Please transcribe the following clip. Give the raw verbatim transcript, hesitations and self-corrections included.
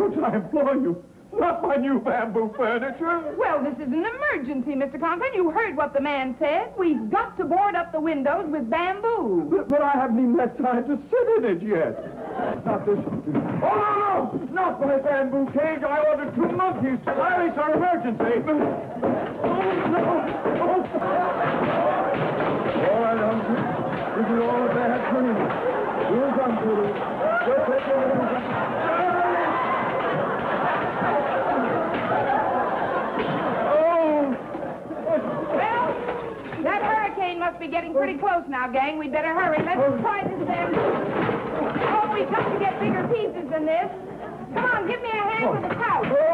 Don't I implore you? Not my new bamboo furniture. Well, this is an emergency, Mister Conklin. You heard what the man said. We've got to board up the windows with bamboo. But, but I haven't even had time to sit in it yet. Not this. Oh, no, no! Not my bamboo cage. I ordered two monkeys. Larry, sir, emergency. Oh, no. Oh. All right, Uncle. This is all that they had for me. Here's Uncle. Just take your little... That hurricane must be getting pretty close now, gang. We'd better hurry. Let's try this then. Oh, we've got to get bigger pieces than this. Come on, give me a hand with the couch.